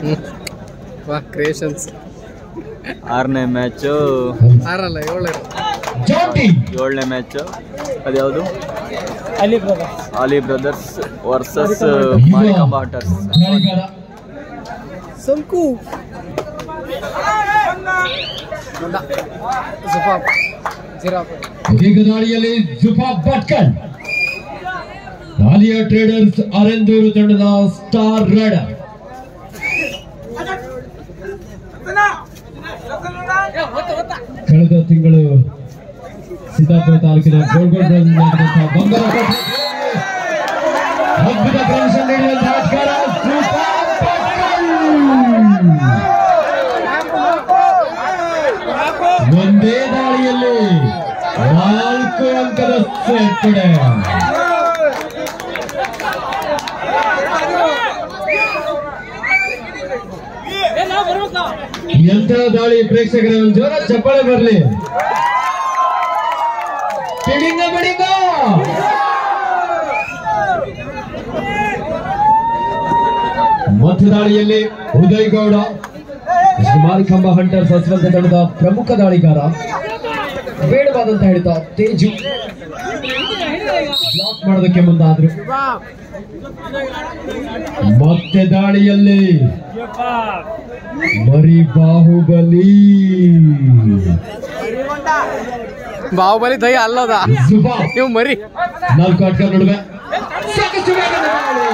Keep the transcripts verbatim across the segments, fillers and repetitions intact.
ವಾ ಕ್ರಿಯೇಷನ್ಸ್ ಆರನೇ ಮ್ಯಾಚು ಆರಲ್ಲ ಏಳನೇ ಏಳನೇ ಮ್ಯಾಚು ಅದ್ಯಾವುದು Ali brothers versus Marikamba hunters. ಸಂಕು ದಾಳಿಯಲ್ಲಿ ಜುಫಾ ಭಟ್ಕಲ್ ಆಲಿಯಾ ಟ್ರೇಡರ್ಸ್ ಅರೆಂದೂರು ತಂಡದ ಸ್ಟಾರ್ ರೈಡರ್. ಕಳೆದ ತಿಂಗಳು ಸಿದ್ದಾಪುರ ತಾಲೂಕಿನ ಗೋಲ್ಗೋಡ್ನಲ್ಲಿ ನಡೆದಂತಹ ಬಂಗಾರ ಅದ್ಭುತ ಪ್ರದರ್ಶನ ನೀಡಿದಂತಹ ಆಟಗಾರ ಜುಫಾ ಭಟ್ಕಲ್. ಒಂದೇ ದಾಳಿಯಲ್ಲಿ ನಾಲ್ಕು ಅಂಕದ ಸೇರ್ಪಡೆ. ಎಂತ ದಾಳಿ ಪ್ರೇಕ್ಷಕರ ಜೋರ ಚಪ್ಪಾಳೆ ಬರಲಿ. ಟಿಡಿಂಗ ಬಡಿಂಗ ಮಧ್ಯ ದಾಳಿಯಲ್ಲಿ ಉದಯ್ ಗೌಡ ಮಾರಿಕಾಂಬಾ ಹಂಟರ್ಸ್ ಅಸ್ವಂತ ತಂಡದ ಪ್ರಮುಖ ದಾಳಿಗಾರ. ಬೇಡವಾದಂತ ಹೇಳಿದ ತೇಜು ಬ್ಲಾಕ್ ಮಾಡೋದಕ್ಕೆ ಮುಂದಾದ್ರು. ಮತ್ತೆ ದಾಳಿಯಲ್ಲಿ ಮರಿ ಬಾಹುಬಲಿ ಬಾಹುಬಲಿ ದಯ ಅಲ್ಲದ ನೀವು ಮರಿ ನಾಲ್ಕು ಆಟಗಾರ ನಡುವೆ ಸಾಕಷ್ಟು ವೇಗದ ದಾಳಿ.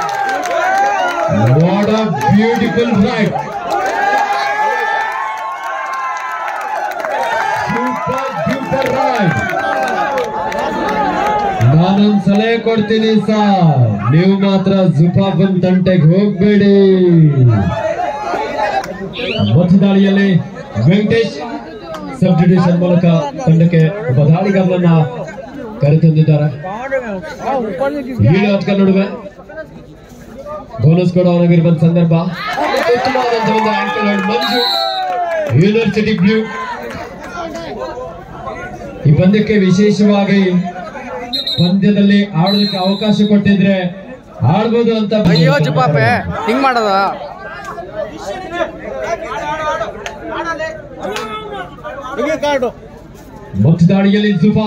What a beautiful ride. Super duper ride. ನಾನೊಂದು ಸಲಹೆ ಕೊಡ್ತೀನಿ ಸರ್, ನೀವು ಮಾತ್ರ ಜುಫಾಬನ್ ತಂಟೆಗೆ ಹೋಗ್ಬೇಡಿ. ಮಧ್ಯ ದಾಳಿಯಲ್ಲಿ ವೆಂಕಟೇಶ್ ಸಬ್ಸ್ಟಿಟ್ಯೂಷನ್ ಮೂಲಕ ತಂಡಕ್ಕೆ ಒಬ್ಬ ದಾಳಿಗಾರರನ್ನ ಕರೆತಂದಿದ್ದಾರೆ. ಏಳು ಆಟಗಾರ ನಡುವೆ ಬೋನಸ್ ಕೊಡುವಂತ ಸಂದರ್ಭ. ಉತ್ತಮವಾದಂತಹ ಒಂದು ಆಂಕಲ್ ಮಂಜು ಯೂನಿವರ್ಸಿಟಿ ಬ್ಲೂ. ಈ ಪಂದ್ಯಕ್ಕೆ ವಿಶೇಷವಾಗಿ ಪಂದ್ಯದಲ್ಲಿ ಆಡೋದಕ್ಕೆ ಅವಕಾಶ ಕೊಟ್ಟಿದ್ರೆ ಆಡ್ಬೋದು ಅಂತ. ಅಯ್ಯೋ ಜುಪಾಪೆ ಹಿಂಗ್ ಮಾಡದ. ಮಧ್ಯ ದಾಳಿಯಲ್ಲಿ ಜುಫಾ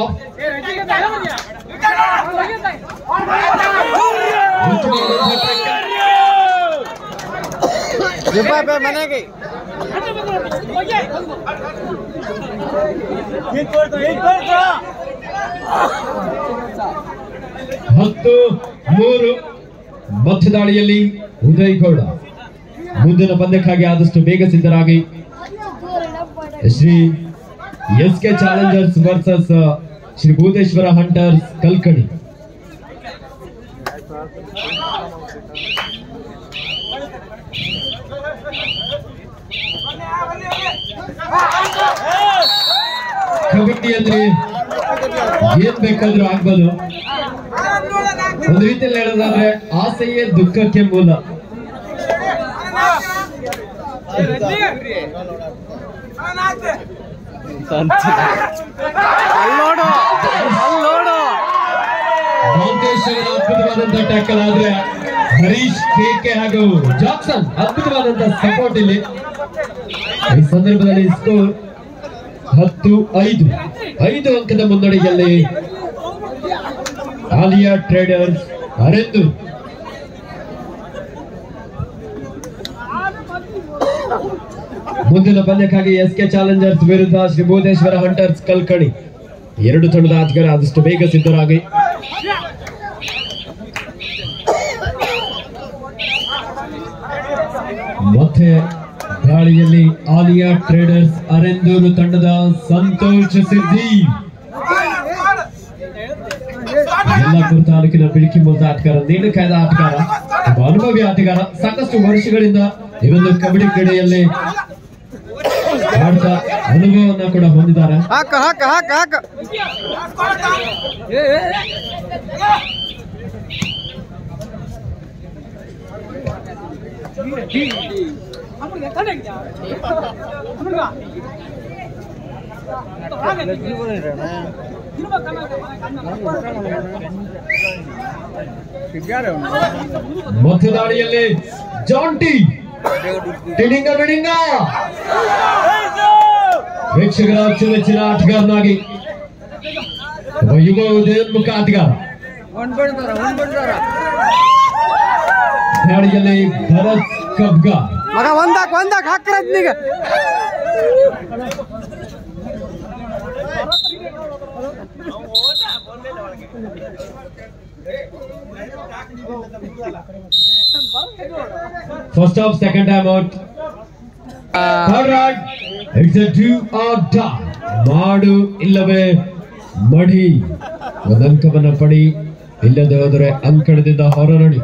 ಜುಪಾಪೆ ಮನೆಗೆ ಹತ್ತು ಮೂರು. ಮಧ್ಯ ದಾಳಿಯಲ್ಲಿ ಉದಯ್ ಗೌಡ. ಮುಂದಿನ ಪಂದ್ಯಕ್ಕಾಗಿ ಆದಷ್ಟು ಬೇಗ ಸಿದ್ಧರಾಗಿ. Shri S K challengers versus Shri Bhuteshwara hunters Kalkani. ಕಬಡ್ಡಿಯಲ್ಲಿ ಏನ್ ಬೇಕಾದ್ರೂ ಆಗ್ಬೋದು. ಒಂದು ರೀತಿಯಲ್ಲಿ ಹೇಳೋದಾದ್ರೆ ಆಸೆಯೇ ದುಃಖಕ್ಕೆ ಮೂಲ. ಮೌಂಟೇಶ್ವರ ಅದ್ಭುತವಾದಂತಹ ಟ್ಯಾಕಲ್ ಆದ್ರೆ ಹರೀಶ್ ಕೆಕೆ ಹಾಗೂ ಜಾಕ್ಸನ್ ಅದ್ಭುತವಾದಂತಹ ಸಪೋರ್ಟ್ ಇಲ್ಲಿ. ಈ ಸಂದರ್ಭದಲ್ಲಿ ಸ್ಕೋರ್ ಹತ್ತು ಐದು. ಐದು ಅಂಕದ ಮುನ್ನಡೆಯಲ್ಲಿ ಆಲಿಯಾ ಟ್ರೇಡರ್ಸ್ ಅರೆಂದೂರು. ಮುಂದಿನ ಪಂದ್ಯಕ್ಕಾಗಿ ಎಸ್ ಕೆ ಚಾಲೆಂಜರ್ಸ್ ವಿರುದ್ಧ ಶ್ರೀ ಭೂತೇಶ್ವರ ಹಂಟರ್ಸ್ ಕಲ್ಕಣಿ. ಎರಡು ತಂಡದ ಆಟಗಾರ ಆದಷ್ಟು ಬೇಗ ಸಿದ್ಧರಾಗಿ. ಮತ್ತೆ ದಾಳಿಯಲ್ಲಿ ಆಲಿಯಾ ಟ್ರೇಡರ್ಸ್ ಅರೆಂದೂರು ತಂಡದ ಸಂತೋಷ್ ಸಿದ್ದಿ. ಯಲ್ಲಾಪುರ ತಾಲೂಕಿನ ಬಿಳಿಕಿ ಮೂಲದ ಆಟಗಾರ, ನೀಲಕಾಯದ ಆಟಗಾರ, ಅನುಭವಿ ಆಟಗಾರ. ಸಾಕಷ್ಟು ವರ್ಷಗಳಿಂದ ಈ ಒಂದು ಕಬಡ್ಡಿ ಕ್ರೀಡೆಯಲ್ಲಿ ಆಡ್ತಾ ಅನುಭವವನ್ನ ಕೂಡ ಹೊಂದಿದ್ದಾರೆ. ಹಾಕ ಹಾಕ ಹಾಕ ಹಾಕ ಮಧ್ಯ ದಾಳಿಯಲ್ಲಿ ಜಾಂಟಿ ಟಿಡಿಂಗ ಬಿಡಿಂಗ ವೀಕ್ಷಕರ ಅಚ್ಚುಮೆಚ್ಚಿನ ಆಟಗಾರನಾಗಿ ಯುವ ಉದಯೋನ್ಮುಖ ಆಟಗಾರ ದಾಳಿಯಲ್ಲಿ ಭರತ್ ಕಬ್ಗಾರ್ ಮಗ ಒಂದಾಕ್ ಒಂದಾಕ್ ಹಾಕ್ರತ್ನೀಗ First off, second time out. Third round, it's a do or die. Madu illave madi. Vadankamana padi illade hodare ಅಂಕಣದಿಂದ ಹೊರನಡಿ.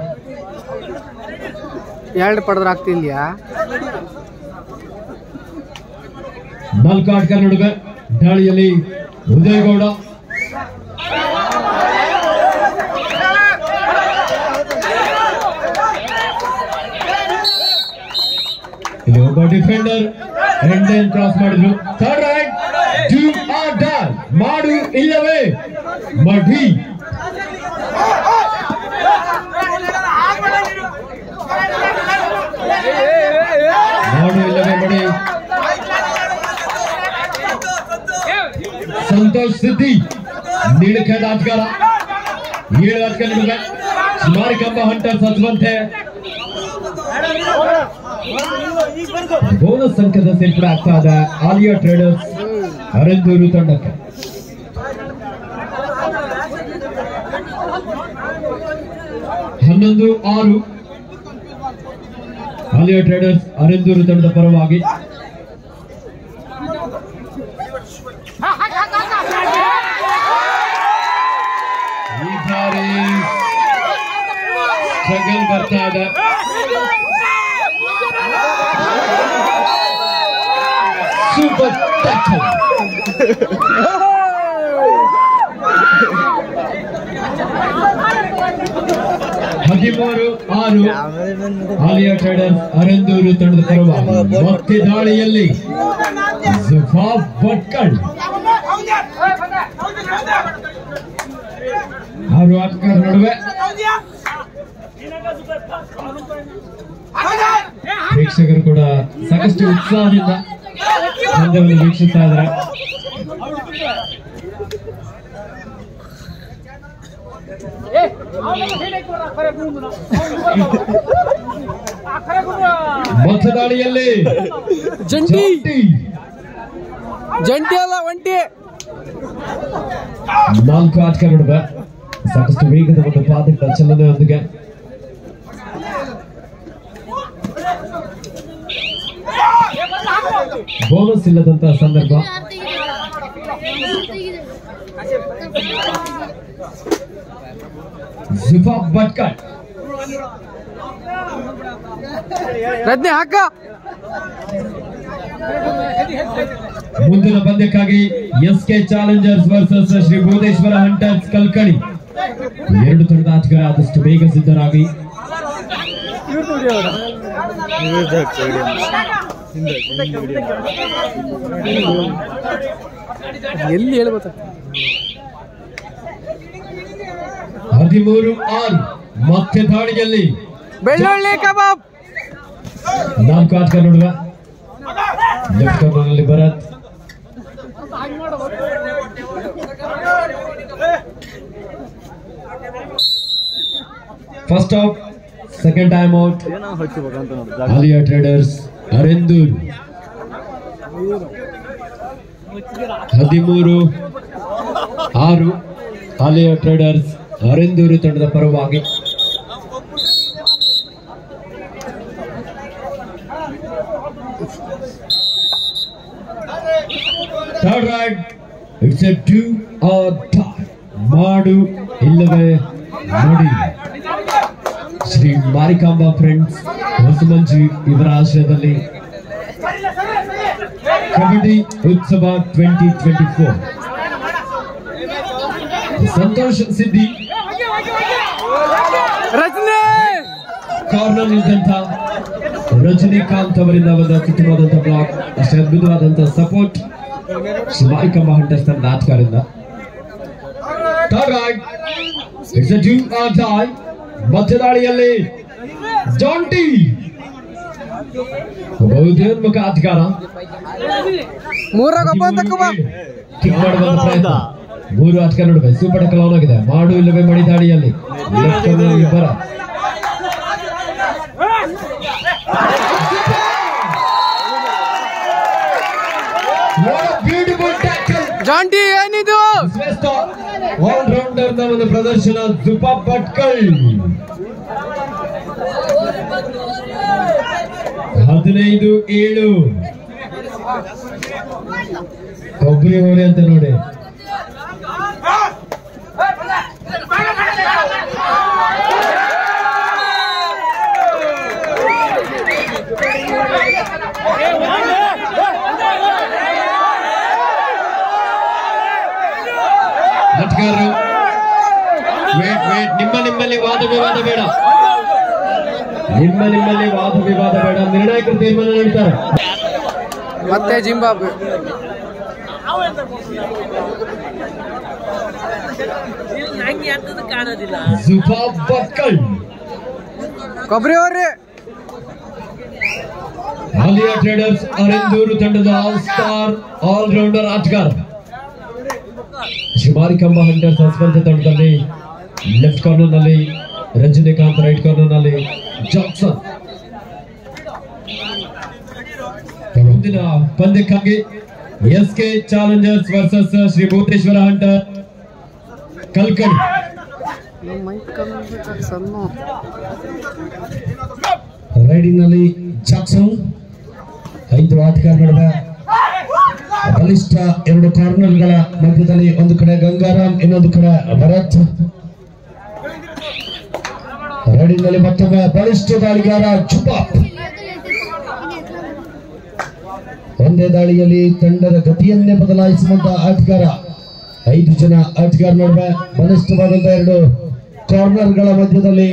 ಎರಡು ಪಡೆದ್ರೆ ಆಗ್ತಿಲ್ಯಾ ನಾಲ್ಕು ಆಟಗಾರ ನಡುವೆ ದಾಳಿಯಲ್ಲಿ ಉದಯಗೌಡ ಇಲ್ಲಿ ಒಬ್ಬ ಡಿಫೆಂಡರ್ ಎಂಡ್ ಎಂಡ್ ಕ್ರಾಸ್ ಮಾಡಿದ್ರು. Third raid do or die ಮಾಡು ಇಲ್ಲವೇ ಮಡಿ. ಮಾಡು ಇಲ್ಲವೇ ಮಡಿ. ಸಂತೋಷ್ ಸಿದ್ದಿ ನೀಡಖೇಡ ಆಟಗಾರ ಏಳು ಆಟಗಾರ ನಡುವೆ ಮಾರಿಕಂಬ ಹಂಟರ್ಸ್ ಹಚ್ಚುವಂತೆ ಬೋನಸ್ ಸಂಖ್ಯದ ಸೇರ್ಪಡೆ ಆಗ್ತಾ ಇದೆ ಆಲಿಯಾ ಟ್ರೇಡರ್ಸ್ ಅರೆಂದೂರು ತಂಡಕ್ಕೆ. ಹನ್ನೊಂದು ಆರು ಆಲಿಯಾ ಟ್ರೇಡರ್ಸ್ ಅರೆಂದೂರು ತಂಡದ ಪರವಾಗಿ. ಈ ಬಾರಿ ಸ್ಟ್ರಗಲ್ ಬರ್ತಾ ಇದೆ. Super tackle. ಹದಿಮೂರು ಆರು ಆಲಿಯಾ ಟ್ರೇಡರ್ಸ್ ಅರೆಂದೂರು ತಂಡದ ಪರವಾಗಿ. ಮತ್ತೆ ದಾಳಿಯಲ್ಲಿ ಜುಫಾಫ್ ಭಟ್ಕಳ್ ಆರು ಆಟಗಾರ ನಡುವೆ. ಪ್ರೇಕ್ಷಕರು ಕೂಡ ಸಾಕಷ್ಟು ಉತ್ಸಾಹದಿಂದ ಪಂದ್ಯವನ್ನು ವೀಕ್ಷಿಸ್ತಾ ಇದ್ದಾರೆ. ಮೊತ್ತ ದಾಳಿಯಲ್ಲಿ ಜಂಟಿ ಜಂಟಿ ಅಲ್ಲ ಒಂಟಿ. ನಾಲ್ಕು ಆಟಗಾರ ನಡುವೆ ಸಾಕಷ್ಟು ವೇಗದ ಒಂದು ಪಾದಗಳ ಚಲನೆಯೊಂದಿಗೆ ಬೋನಸ್ ಇಲ್ಲದಂತಹ ಸಂದರ್ಭ. ಜುಫಾಫ್ ಭಟ್ಕಳ್ ರಜ್ನಿ ಹಾಕ. ಮುಂದಿನ ಪಂದ್ಯಕ್ಕಾಗಿ S K challengers versus Shri Bodheshwara hunters Kalkadi. ಎರಡು ತಂಡದ ಆಟಗಾರ ಆದಷ್ಟು ಬೇಗ ಸಿದ್ಧರಾಗಿ. ಎಲ್ಲಿ ಹೇಳ್ಬೋದ. ಹದಿಮೂರು ಆರು ಮತ್ತೆ ದಾಳಿಯಲ್ಲಿ ಬೆಳ್ಳುಳ್ಳಿ ಕಬಾಬ್. ನಾಲ್ಕು ಆಟಗಾರ ನಡುವೆ ಲೆಫ್ಟ್ ಕಾರ್ನರ್ನಲ್ಲಿ Bharat. First out, second time out. Aliya traders Arendur. ಹದಿಮೂರು ಆರು ಆಲಿಯಾ ಟ್ರೇಡರ್ಸ್ ಅರೆಂದೂರು ತಂಡದ ಪರವಾಗಿ. Third raid, it's a do or die ಮಾಡು ಇಲ್ಲವೇ ಮಡಿ. ಶ್ರೀ ಮಾರಿಕಾಂಬಾ ಫ್ರೆಂಡ್ಸ್ ಹೊಸಮಂಜಿ ಇವರ ಆಶ್ರಯದಲ್ಲಿ kabaddi Utsava twenty twenty four. Santosh Siddi corner ನಿಂತ ರಜನಿಕಾಂತ್ ಅವರಿಂದ ಒಂದು ಅತ್ಯುತ್ತಮವಾದಂತಹ ಬ್ಲಾಕ್, ಅಷ್ಟೇ ಅದ್ಭುತವಾದಂತಹ ಸಪೋರ್ಟ್ ಶ್ರೀ ಮಾರಿಕಾಂಬಾ ಹಂಟರ್ಸ್ ತಂಡದ ಆಟಗಾರರಿಂದ. Third raid, it's a do or die ಮಧ್ಯದಾಳಿಯಲ್ಲಿ ಜಾಂಟಿ ಬಹುದೇನ್ಮುಖ ಆಟಗಾರ ಮೂರಾಗ ಒಬ್ಬ ತಕ್ಕೋ ಬಾ. ಕಿಕ್ ಮಾಡುವ ಪ್ರಯತ್ನ. ಮೂರು ಆಟಗಾರ ನಡುವೆ ಸೂಪರ್ ಟಕ್ಕಲ್ ಆನ್ ಆಗಿದೆ. ಮಾಡು ಇಲ್ಲವೇ ಮಡಿ ದಾಳಿಯಲ್ಲಿ ಲೆಫ್ಟ್ ಕಾರ್ನರ್ ಇಬ್ಬರ ಬ್ಯೂಟಿಫುಲ್ ಟ್ಯಾಕಲ್. ಜಾಂಟಿ ಏನಿದು? ಶ್ರೇಷ್ಠ ಆಲ್ ರೌಂಡರ್ ನ ಒಂದು ಪ್ರದರ್ಶನ ಜುಪಾ ಭಟ್ಕಲ್. ಹದಿನೈದು ಏಳು ಕೊಬ್ಬರಿ ಹೋಳಿ ಅಂತ ನೋಡಿ. ಆಟಗಾರರು ವೇಟ್ ವೇಟ್ ನಿಮ್ಮ ನಿಮ್ಮಲ್ಲಿ ವಾದ ವಿವಾದ ಬೇಡ. ನಿಮ್ಮ ನಿಮ್ಮಲ್ಲಿ ವಾದ ವಿವಾದ ಬೇಡ. ನಿರ್ಣಾಯಕರು ತೀರ್ಮಾನ ನೀಡ್ತಾರೆ. ಮತ್ತೆ ಜಿಂಬಾಬ್ವೆ. ಜುಪಾ ಭಟ್ಕಲ್ ಕೊಬ್ಬರಿ ಅವ್ರಿ. ಆಲಿಯಾ ಟ್ರೇಡರ್ಸ್ ಅರೆಂದೂರು ತಂಡದ ಆಲ್ ಸ್ಟಾರ್ ಆಲ್ ರೌಂಡರ್ ಆಟಗಾರ. ಶಿಮಾರಿಕಂಬ ಹಂಟರ್ಸ್ ಹಸ್ಪಂತ ತಂಡದಲ್ಲಿ ಲೆಫ್ಟ್ ಕಾರ್ನರ್ ನಲ್ಲಿ ರಜನಿಕಾಂತ್, ರೈಟ್ ಕಾರ್ನರ್ ನಲ್ಲಿ ಜಾಕ್ಸನ್. ಮುಂದಿನ ಪಂದ್ಯಕ್ಕಾಗಿ S K challengers versus Shri Bhuteshwara hunter Kalkadi. Raiding ನಲ್ಲಿ ಜಾಕ್ಸನ್. ಐದು ಆಟಗಾರ ನಡುವೆ ಬಲಿಷ್ಠ ಎರಡು ಕಾರ್ನರ್ಗಳ ಮಧ್ಯದಲ್ಲಿ ಒಂದು ಕಡೆ ಗಂಗಾರಾಮ್, ಇನ್ನೊಂದು ಕಡೆ ಭರತ್. ರೈಡಿಂಗ್ ನಲ್ಲಿ ಮತ್ತೊಮ್ಮೆ ಬಲಿಷ್ಠ ದಾಳಿಗಾರ ಜುಪಾ. ಒಂದೇ ದಾಳಿಯಲ್ಲಿ ತಂಡದ ಗತಿಯನ್ನೇ ಬದಲಾಯಿಸುವಂತಹ ಆಟಗಾರ. ಐದು ಜನ ಆಟಗಾರ ನಡುವೆ ಬಲಿಷ್ಠವಾದಂತಹ ಎರಡು ಕಾರ್ನರ್ಗಳ ಮಧ್ಯದಲ್ಲಿ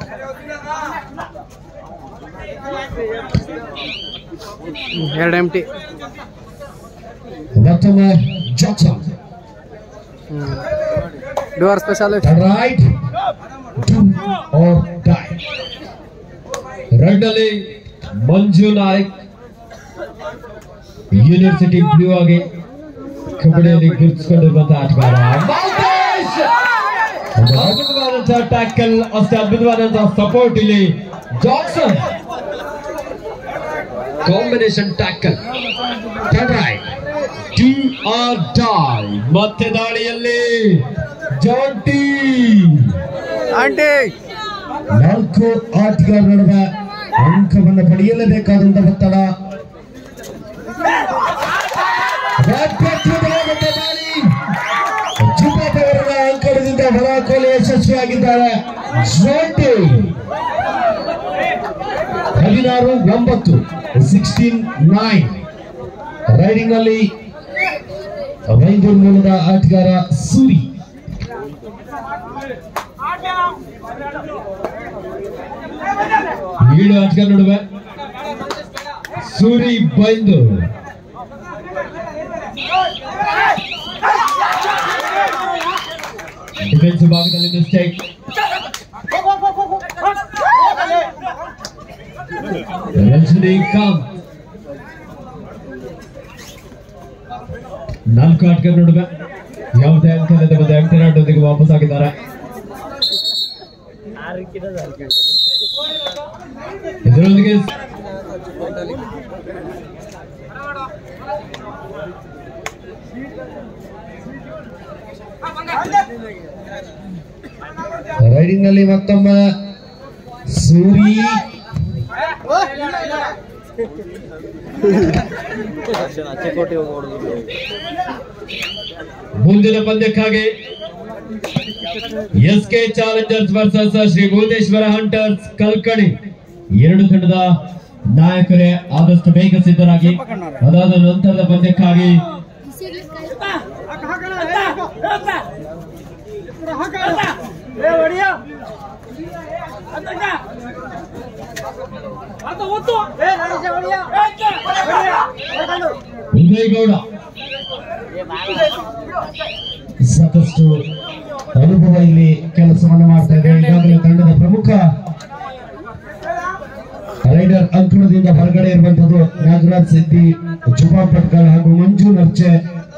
ಎರಡು ಎಂಟಿ. ಮತ್ತೊಮ್ಮೆ Jackson. Do or special raid or die. Right ನಲ್ಲಿ ಮಂಜು ನಾಯ್ಕ್ ಯೂನಿವರ್ಸಿಟಿ ಬ್ಲೂ ಆಗಿ ಕಬಡ್ಡಿಯಲ್ಲಿ ಗುರುತಿಸಿಕೊಂಡಿರುವಂತಹ ಆಟಗಾರ. ಅದ್ಭುತವಾದಂತಹ ಟ್ಯಾಕಲ್, ಅಷ್ಟೇ ಅದ್ಭುತವಾದಂತಹ ಸಪೋರ್ಟ್ ಇಲ್ಲಿ ಜಾಕ್ಸನ್. Combination tackle. ಮತ್ತೆ ದಾಳಿಯಲ್ಲಿ ಜಾಂಟಿ. ಆಂಟಿ ನಾಲ್ಕು ಆಟಗಾರ ನಡುವೆ ಅಂಕವನ್ನು ಪಡೆಯಲೇಬೇಕಾದಂತಹ ಒತ್ತಡ. ಜುಪಾದವರ ಅಂಕಣದಿಂದ ಹೊರಕೋಲು ಯಶಸ್ವಿಯಾಗಿದ್ದಾರೆ. ಜಾಂಟಿ ಹದಿನಾರು ಒಂಬತ್ತು ಸಿಕ್ಸ್ಟೀನ್ ನೈನ್. ರೈಡಿಂಗ್ ನಲ್ಲಿ ವೈದ್ಯೂರ್ ಮೂಲದ ಆಟಗಾರ ಸೂರಿ. ಏಳು ಆಟಗಾರ ನಡುವೆ ಸೂರಿ ಬೈಂದೂರು. ಡಿಫೆನ್ಸ್ ಭಾಗದಲ್ಲಿ ಮಿಸ್ಟೇಕ್. ರಜನಿಕಾಂತ್. ನಾಲ್ಕು ಆಟಗಾರ ನಡುವೆ ಯಾವುದೇ ಅಂಕ ಇಲ್ಲದೆ ಒಂದು ಎಂಟಿ ರನ್ನೊಂದಿಗೆ ವಾಪಸ್ ಆಗಿದ್ದಾರೆ. ಇದರೊಂದಿಗೆ ರೈಡಿಂಗ್ ನಲ್ಲಿ ಮತ್ತೊಮ್ಮೆ ಸೂರಿ. ಮುಂದಿನ ಪಂದ್ಯಕ್ಕಾಗಿ S K challengers versus Shri Bhuteshwara hunters Kalkadi. ಎರಡು ತಂಡದ ನಾಯಕರೇ ಆದಷ್ಟು ಬೇಗ ಸಿದ್ಧರಾಗಿ. ಅದಾದ ನಂತರದ ಪಂದ್ಯಕ್ಕಾಗಿ ಉದಯಗೌಡ ಸಾಕಷ್ಟು ಅನುಭವ ಇಲ್ಲಿ ಕೆಲಸವನ್ನು ಮಾಡ್ತಾ ಇದೆ. ಈಗಾಗಲೇ ತಂಡದ ಪ್ರಮುಖ ರೈಡರ್ ಅಂಕಣದಿಂದ ಹೊರಗಡೆ ಇರುವಂತದ್ದು ನಾಗರಾಜ್ ಸಿದ್ದಿ, ಚುಪಾ ಪಟ್ಕಲ್ ಹಾಗೂ ಮಂಜು ನರ್ಚೆ.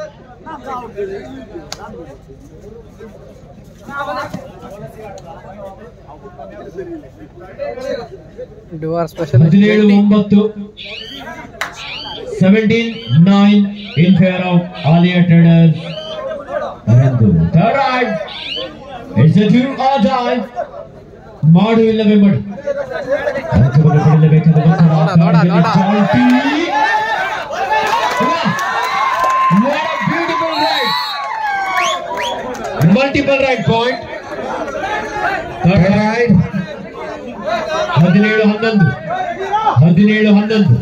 ಡ್ಯೂರ್ ಸ್ಪೆಷಲ್ ಹದಿನೇಳು ಒಂಬತ್ತು seventeen nine in favour of Aliya traders. It's a do or die. ಮಾಡು ಇಲ್ಲವೇ ಮಾಡು. ಅಂಕವನ್ನು ಪಡೆಯಲೇಬೇಕಾದ ಮಲ್ಟಿಪಲ್ ರೈಟ್ ಪಾಯಿಂಟ್. ಹದಿನೇಳು ಹನ್ನೊಂದು ಹದಿನೇಳು ಹನ್ನೊಂದು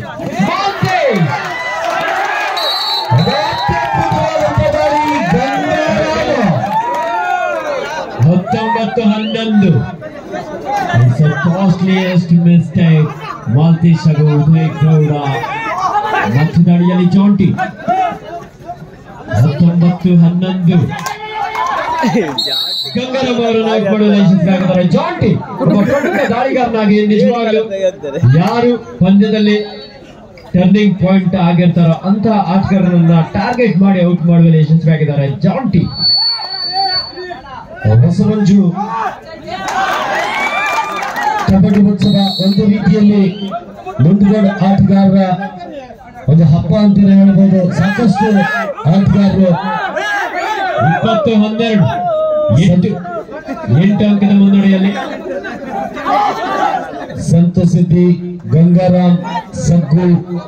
ಹತ್ತೊಂಬತ್ತು ಹನ್ನೊಂದು. ಕಾಸ್ಟ್ಲಿಯೆಸ್ಟ್ ಮಿಸ್ಟೇಕ್ ಮಾಲ್ತೇಶ್ ಹಾಗೂ ಉದಯ್ ಗೌಡ. ಮತ್ತು ದಾಳಿಯಲ್ಲಿ ಜಾಂಟಿ. ಹತ್ತೊಂಬತ್ತು ಹನ್ನೊಂದು ಗಂಗಾರಾಮ್ ಅವರು ನಾಲ್ಕು ಮಾಡಲು ಯಶಸ್ವಿಯಾಗಿದ್ದಾರೆ. ಜಾಂಟಿ ಒಬ್ಬ ಪ್ರಮುಖ ದಾಳಿಗಾರನಾಗಿ ನಿಜವಾಗಲೂ ಯಾರು ಪಂದ್ಯದಲ್ಲಿ ಟರ್ನಿಂಗ್ ಪಾಯಿಂಟ್ ಆಗಿರ್ತಾರೋ ಅಂತ ಆಟಗಾರರನ್ನ ಟಾರ್ಗೆಟ್ ಮಾಡಿ ಔಟ್ ಮಾಡುವಲ್ಲಿ ಯಶಸ್ವಿಯಾಗಿದ್ದಾರೆ ಜಾಂಟಿ. ಹೊಸಮಂಜು ಕಬಡ್ಡಿ ಉತ್ಸವ ಒಂದು ರೀತಿಯಲ್ಲಿ ಮುಂದುಗಡ ಆಟಗಾರರ ಒಂದು ಹಬ್ಬ ಅಂತಾನೆ ಹೇಳ್ಬೋದು. ಸಾಕಷ್ಟು ಆಟಗಾರರು ಇಪ್ಪತ್ತು ಹನ್ನೆರಡು ಎಂಟು ಎಂಟು ಅಂಕದ ಮುನ್ನಡೆಯಲ್ಲಿ ಸಂತಸಿದ್ದಿ, ಗಂಗಾರಾಮ್, ಸಗ್ಗು,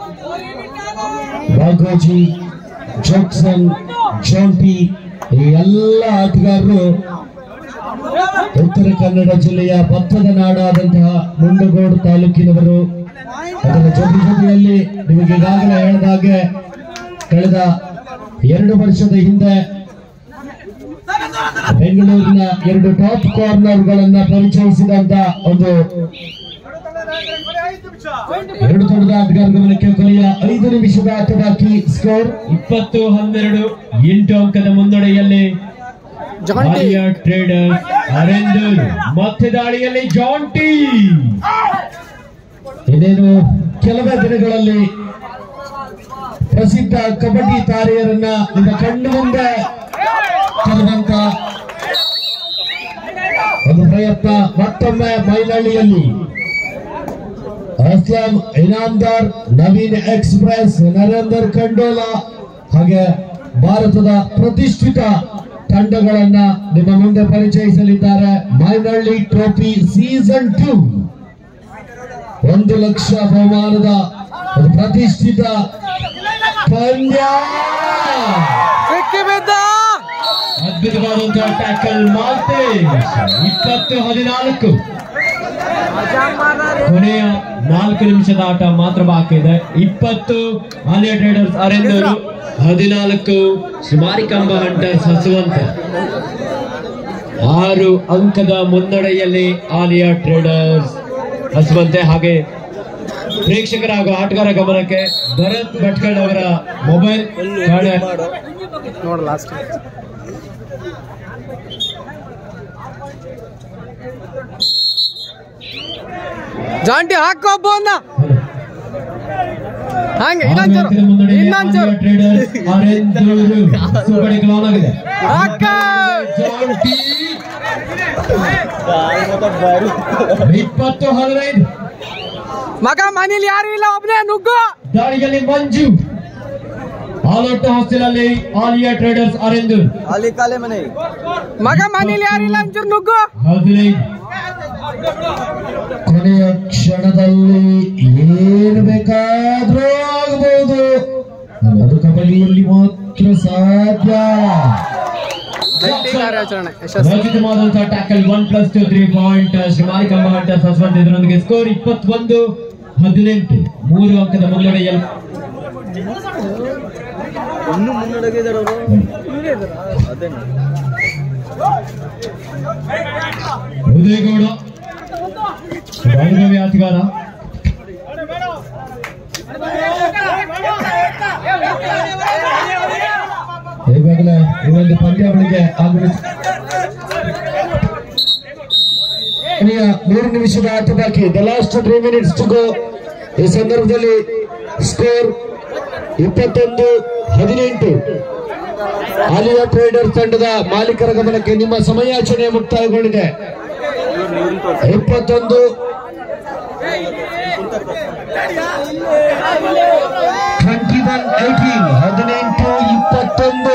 ಬಾಗೋಜಿ, ಜಾಕ್ಸನ್, ಜಾಂಟಿ ಈ ಎಲ್ಲ ಆಟಗಾರರು ಉತ್ತರ ಕನ್ನಡ ಜಿಲ್ಲೆಯ ಭತ್ತದ ನಾಡಾದಂತಹ ಮುಂಡಗೋಡು ತಾಲೂಕಿನವರು. ಅದರ ಜೊತೆ ಜೊತೆಯಲ್ಲಿ ನಿಮಗೆ ಈಗಾಗಲೇ ಹೇಳಿದ ಹಾಗೆ ಕಳೆದ ಎರಡು ವರ್ಷದ ಹಿಂದೆ ಬೆಂಗಳೂರಿನ ಎರಡು ಟಾಪ್ ಕಾರ್ನರ್ ಗಳನ್ನ ಪರಿಚಯಿಸಿದಂತ ಒಂದು ಎರಡು ತಂಡದ ಆಟಗಾರ ಗಮನಕ್ಕೆ ಕೊನೆಯ ಐದು ನಿಮಿಷದ ಆಟ ಬಾಕಿ. ಸ್ಕೋರ್ ಇಪ್ಪತ್ತು ಹನ್ನೆರಡು ಎಂಟು ಅಂಕದ ಮುನ್ನಡೆಯಲ್ಲಿ ಆಲಿಯಾ ಟ್ರೇಡರ್ಸ್ ಅರೆಂದೂರ್. ಮತ್ತೆ ದಾಳಿಯಲ್ಲಿ ಜಾಂಟಿ. ಇನ್ನೇನು ಕೆಲವೇ ದಿನಗಳಲ್ಲಿ ಪ್ರಸಿದ್ಧ ಕಬಡ್ಡಿ ತಾರೆಯರನ್ನ ನಿಮ್ಮ ಕಣ್ಣು ಮುಂದೆ ತರುವಂತ ಒಂದು ಪ್ರಯತ್ನ ಮತ್ತೊಮ್ಮೆ ಮೈನಹಳ್ಳಿಯಲ್ಲಿ. ಅಸ್ಲಾಂ ಇನಾಮ್ದಾರ್, ನವೀನ್ ಎಕ್ಸ್ಪ್ರೆಸ್, ನರೇಂದರ್ ಖಂಡೋಲಾ ಹಾಗೆ ಭಾರತದ ಪ್ರತಿಷ್ಠಿತ ತಂಡಗಳನ್ನ ನಿಮ್ಮ ಮುಂದೆ ಪರಿಚಯಿಸಲಿದ್ದಾರೆ. ಮೈನಹಳ್ಳಿ ಟ್ರೋಫಿ ಸೀಸನ್ ಟೂ ಒಂದು ಲಕ್ಷ ಬಹುಮಾನದ ಒಂದು ಪ್ರತಿಷ್ಠಿತ ಪಂದ್ಯ. ಅದ್ಭುತವಾದಂತಹ ಟ್ಯಾಕಲ್ ಮಾಲ್ತೇಶ್. ಇಪ್ಪತ್ತು ಹದಿನಾಲ್ಕು. ಕೊನೆಯ ನಾಲ್ಕು ನಿಮಿಷದ ಆಟ ಮಾತ್ರ ಬಾಕಿ ಇದೆ. ಇಪ್ಪತ್ತು ಆಲಿಯಾ ಟ್ರೇಡರ್ಸ್ ಅರೆಂದೂರು, ಹದಿನಾಲ್ಕು ಶ್ರೀಮಾರಿಕಾಂಬ ಹಂಟರ್ಸ್ ಹಸುವಂತ. ಆರು ಅಂಕದ ಮುನ್ನಡೆಯಲ್ಲಿ ಆಲಿಯಾ ಟ್ರೇಡರ್ಸ್ ಹಸುವಂತೆ. ಹಾಗೆ ಪ್ರೇಕ್ಷಕರ ಹಾಗೂ ಆಟಗಾರ ಗಮನಕ್ಕೆ ಭರತ್ ಭಟ್ಕಳ್ ಅವರ ಮೊಬೈಲ್ ನೋಡ ಲಾಸ್ಟ್ ಜಾಂಟಿ ಹಾಕೊಬ್ಬ ಹಂಗೆ ಇನ್ನೊಂಚೂರು ಇನ್ನೊಂಚೂರು ಇಪ್ಪತ್ತು ಹದಿನೈದು. ಮಗ ಮನೇಲಿ ಯಾರು ಇಲ್ಲ, ಒಬ್ಬನೇ ನುಗ್ಗು. ದಾಳಿಯಲ್ಲಿ ಮಂಜು. ಆಲೋಟ ಹಾಸ್ಟೆಲ್ ಅಲ್ಲಿ ಆಲಿಯಾ ಟ್ರೇಡರ್ಸ್ ಅರೆಂದೂರ್. ಮಗ ಮನೇಲಿ ಯಾರಿಲ್ಲ, ಒಂಚೂರು ನುಗ್ಗು. ಹದಿನೈದು. ಕೊನೆಯ ಕ್ಷಣದಲ್ಲಿ ಏನು ಬೇಕಾದ್ರೂ ಆಗಬಹುದು, ಅದು ಕಬಡ್ಡಿಯಲ್ಲಿ ಮಾತ್ರ ಸಾಧ್ಯ. ರಚಿತವಾದಂತಹ tackle one plus two three point Shri Marikamba hunters ಹಸುವಂತ. ಇದರೊಂದಿಗೆ ಸ್ಕೋರ್ ಇಪ್ಪತ್ತೊಂದು ಹದಿನೆಂಟು. ಮೂರು ಅಂಕದ ಮುನ್ನಡೆಯಲ್ಲಿ ಉದಯಗೌಡ ಅನುಭವಿ ಆಟಗಾರ. ಈಗಾಗಲೇ ಈ ಒಂದು ಪಂದ್ಯಾವಳಿಗೆ ಆಗಮಿಸಿ ಮೂರು ನಿಮಿಷದ ಆಟ ಬಾಕಿ. The last three minutes to go. ಈ ಸಂದರ್ಭದಲ್ಲಿ ಸ್ಕೋರ್ ಇಪ್ಪತ್ತೊಂದು ಹದಿನೆಂಟು. ಆಲಿಯಾ ಟ್ರೇಡರ್ಸ್ ತಂಡದ ಮಾಲೀಕರ ಗಮನಕ್ಕೆ ನಿಮ್ಮ ಸಮಯಾಚರಣೆ ಮುಕ್ತಾಯಗೊಂಡಿದೆ. ಇಪ್ಪತ್ತೊಂದು ಹದಿನೆಂಟು ಇಪ್ಪತ್ತೊಂದು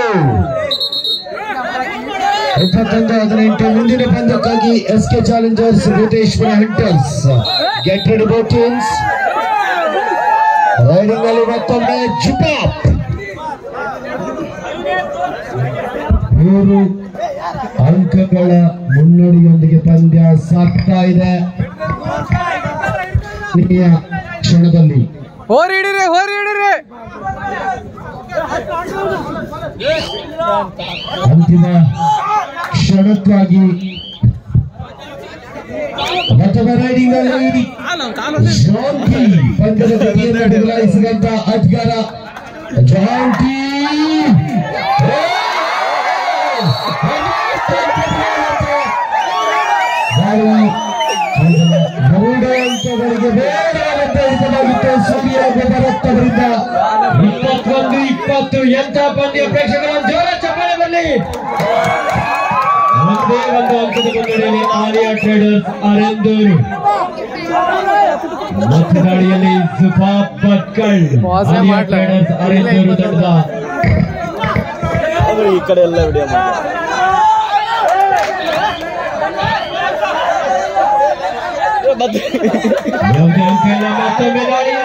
ಇಪ್ಪತ್ತೊಂದು ಹದಿನೆಂಟು. ಮುಂದಿನ ಪಂದ್ಯಕ್ಕಾಗಿ S K challengers Bhuteshwara hunters. Get ready both teams. Raiding ನಲ್ಲಿ ಮತ್ತೊಮ್ಮೆ ಜುಪಾಪ್. ಮೂರು ಅಂಕಗಳ ಮುನ್ನಡೆಯೊಂದಿಗೆ ಪಂದ್ಯ ಸಾಗ್ತಾ ಇದೆ. ಕ್ಷಣದಲ್ಲಿ ಹೋರಿ ಹಿಡಿರಿ ಹೋರಿ ಹಿಡಿರಿ. ಅಂತಿಮ ಕ್ಷಣಕ್ಕಾಗಿ ಅಥವಾ ರೈಡಿಂಗ್ ಅಲ್ಲಿ ಪಂದ್ಯದ ಗತಿಯನ್ನು ಬದಲಾಯಿಸಿದಂತ ಅಧಿಕಾರ ಜಾಂಟಿ. ಮೂರು ಅಂಕಗಳಿಗೆ ಬೇಡವಾಗಿತ್ತು ಸೂರ್ಯ ಗೊಬ್ಬರತ್ತವರಿಂದ. ಇಪ್ಪತ್ತೊಂದು ಇಪ್ಪತ್ತು. ಎಂಥ ಪಂದ್ಯ ಪ್ರೇಕ್ಷಕರ ಜೋರ ಚಪ್ಪಾಳೆ ಬರಲಿ. ಒಂದೇ ಒಂದು ಅಂಕದ ಮುನ್ನಡೆಯಲ್ಲಿ ಆಲಿಯಾ ಟ್ರೇಡರ್ಸ್ ಅರೆಂದೂರು. ಮತದಾಳಿಯಲ್ಲಿ ಜುಪಾಪ್ ಭಟ್ಕಳ್. ಆಲಿಯಾ ಟ್ರೇಡರ್ಸ್ ಅರೆಂದೂರು ತಂಡದ ಈ ಕಡೆ ಎಲ್ಲ ವಿಡಿಯೋ ಮತ್ತೊಮ್ಮೆ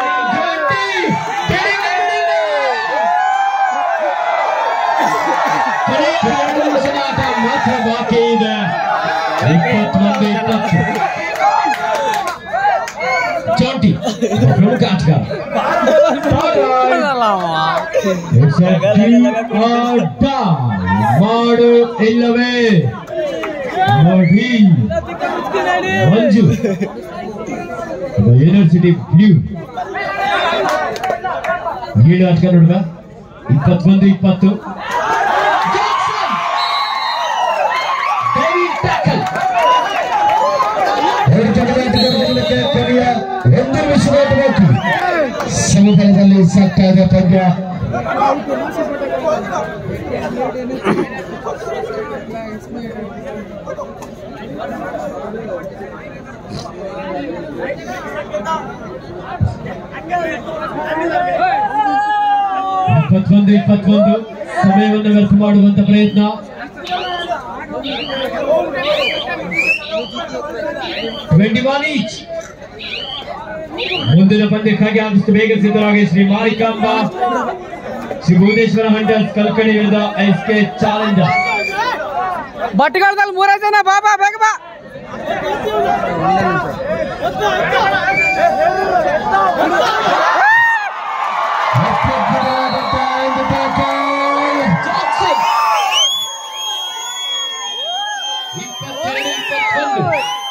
ಮಾತ್ರ ಬಾಕಿ ಇದೆ. ಇಪ್ಪತ್ತೊಂದು ಇಪ್ಪತ್ತು. ಜಾಂಟಿ ಪ್ರಮುಖ ಆಟಗಾರ. ಮಾಡು ಇಲ್ಲವೇ ನೋಡಿ ಮಂಜು ಯೂನಿವರ್ಸಿಟಿ ಬ್ಲೂ. ಏಳು ಆಟಗಾರ ನೋಡುವ. ಇಪ್ಪತ್ತೊಂದು ಇಪ್ಪತ್ತು. ಒಂದು ವಿಶ್ವದ ಸಮುದಾಯದಲ್ಲಿ ಸಾಗ್ತಾ ಇದೆ ಪಂದ್ಯ. ಇಪ್ಪತ್ತೊಂದು ಇಪ್ಪತ್ತೊಂದು. ಸಮಯವನ್ನು ವ್ಯರ್ಥ ಮಾಡುವಂತ ಪ್ರಯತ್ನ. Twenty one each. ಮುಂದಿನ ಪಂದ್ಯಕ್ಕಾಗಿ ಆದಷ್ಟು ಬೇಗ ಸಿದ್ಧರಾಗಿ ಶ್ರೀ ಮಾರಿಕಾಂಬ ಶ್ರೀ ಭೂತೇಶ್ವರ ಹಂಟರ್ಸ್ ಕಲ್ಕಣಿ ವಿರುದ್ಧ ಎಸ್ ಕೆ ಚಾಲೆಂಜರ್. ಬಟ್ಟೆಗಾಲದಲ್ಲಿ ಮೂರೇ ಜನ ಬಾಬಾ ಬೇಗ ಬಾ. ಇಪ್ಪತ್ತೆರಡು ಇಪ್ಪತ್ತೊಂದು.